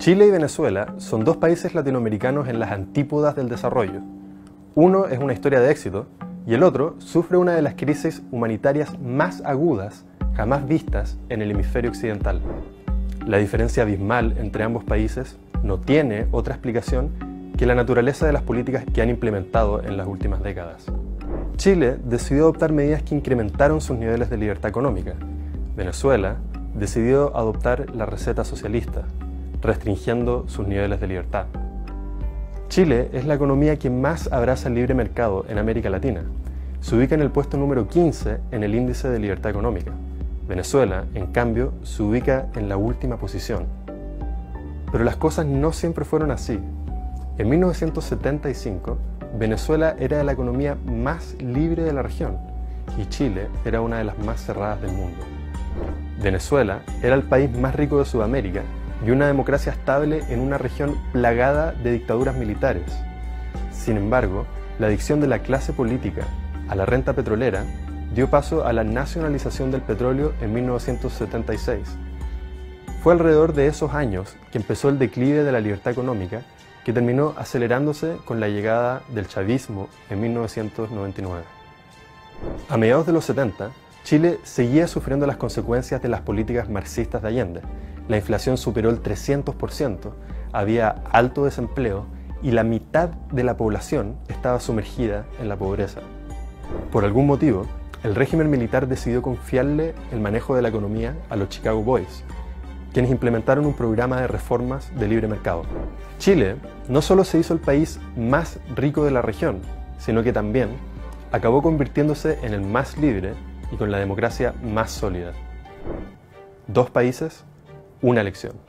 Chile y Venezuela son dos países latinoamericanos en las antípodas del desarrollo. Uno es una historia de éxito y el otro sufre una de las crisis humanitarias más agudas jamás vistas en el hemisferio occidental. La diferencia abismal entre ambos países no tiene otra explicación que la naturaleza de las políticas que han implementado en las últimas décadas. Chile decidió adoptar medidas que incrementaron sus niveles de libertad económica. Venezuela decidió adoptar la receta socialista, restringiendo sus niveles de libertad. Chile es la economía que más abraza el libre mercado en América Latina. Se ubica en el puesto número 15 en el índice de libertad económica. Venezuela, en cambio, se ubica en la última posición. Pero las cosas no siempre fueron así. En 1975, Venezuela era la economía más libre de la región y Chile era una de las más cerradas del mundo. Venezuela era el país más rico de Sudamérica y una democracia estable en una región plagada de dictaduras militares. Sin embargo, la adicción de la clase política a la renta petrolera dio paso a la nacionalización del petróleo en 1976. Fue alrededor de esos años que empezó el declive de la libertad económica, que terminó acelerándose con la llegada del chavismo en 1999. A mediados de los 70, Chile seguía sufriendo las consecuencias de las políticas marxistas de Allende. La inflación superó el 300%, había alto desempleo y la mitad de la población estaba sumergida en la pobreza. Por algún motivo, el régimen militar decidió confiarle el manejo de la economía a los Chicago Boys, quienes implementaron un programa de reformas de libre mercado. Chile no solo se hizo el país más rico de la región, sino que también acabó convirtiéndose en el más libre y con la democracia más sólida. Dos países, una elección.